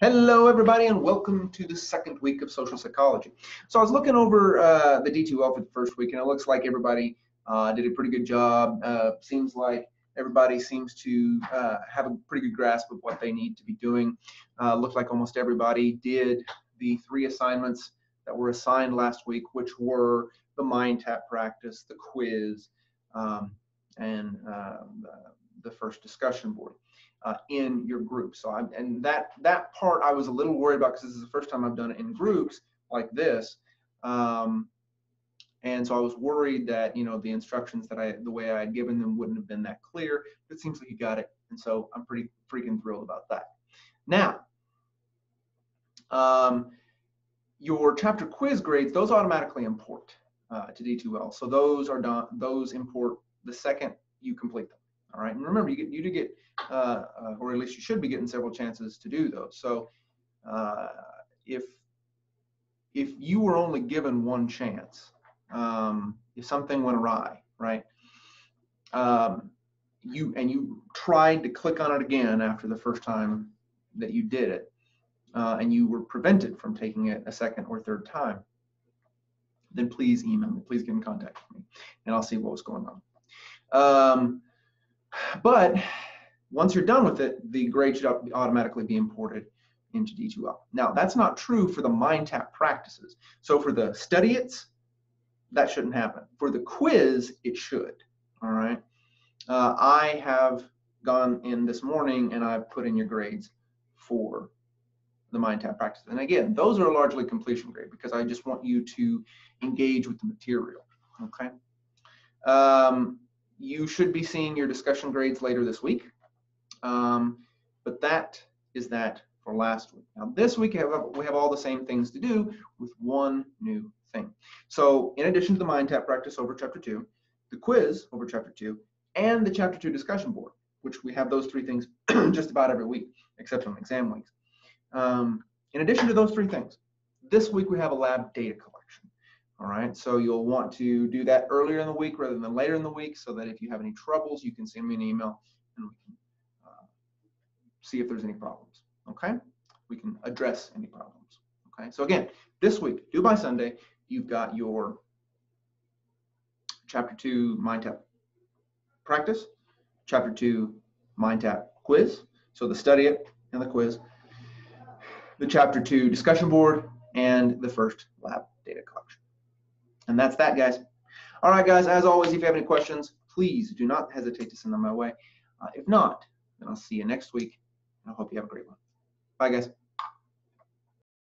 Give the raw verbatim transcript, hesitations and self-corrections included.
Hello, everybody, and welcome to the second week of social psychology. So I was looking over uh, the D two L for the first week, and it looks like everybody uh, did a pretty good job. Uh, seems like everybody seems to uh, have a pretty good grasp of what they need to be doing. Uh, looks like almost everybody did the three assignments that were assigned last week, which were the mind tap practice, the quiz, um, and uh, the first discussion board. Uh, in your group. So I'm, and that that part I was a little worried about because this is the first time I've done it in groups like this. Um, and so I was worried that, you know, the instructions that I, the way I had given them wouldn't have been that clear. But it seems like you got it. And so I'm pretty freaking thrilled about that. Now, um, your chapter quiz grades, those automatically import uh, to D two L. So those are done, those import the second you complete them. All right, and remember, you get you do get, uh, uh, or at least you should be getting several chances to do those. So, uh, if if you were only given one chance, um, if something went awry, right, um, you and you tried to click on it again after the first time that you did it, uh, and you were prevented from taking it a second or third time, then please email me. Please get in contact with me, and I'll see what was going on. Um, But once you're done with it, the grade should automatically be imported into D two L. Now, that's not true for the mind tap practices. So for the study it's, that shouldn't happen. For the quiz, it should. All right. Uh, I have gone in this morning and I've put in your grades for the mind tap practice. And again, those are largely completion grade because I just want you to engage with the material. Okay. Um, You should be seeing your discussion grades later this week, um, but that is that for last week. Now this week we have, we have all the same things to do with one new thing. So in addition to the mind tap practice over chapter two, the quiz over chapter two, and the chapter two discussion board, which we have those three things just about every week, except on exam weeks. Um, in addition to those three things, this week we have a lab data collection. All right, so you'll want to do that earlier in the week rather than later in the week so that if you have any troubles, you can send me an email and we can uh, see if there's any problems, okay? We can address any problems, okay? So again, this week, due by Sunday, you've got your chapter two mind tap practice, chapter two mind tap quiz, so the study it and the quiz, the chapter two discussion board, and the first lab data collection. And that's that, guys. All right, guys, as always, if you have any questions, please do not hesitate to send them my way. Uh, if not, then I'll see you next week, and I hope you have a great one. Bye, guys.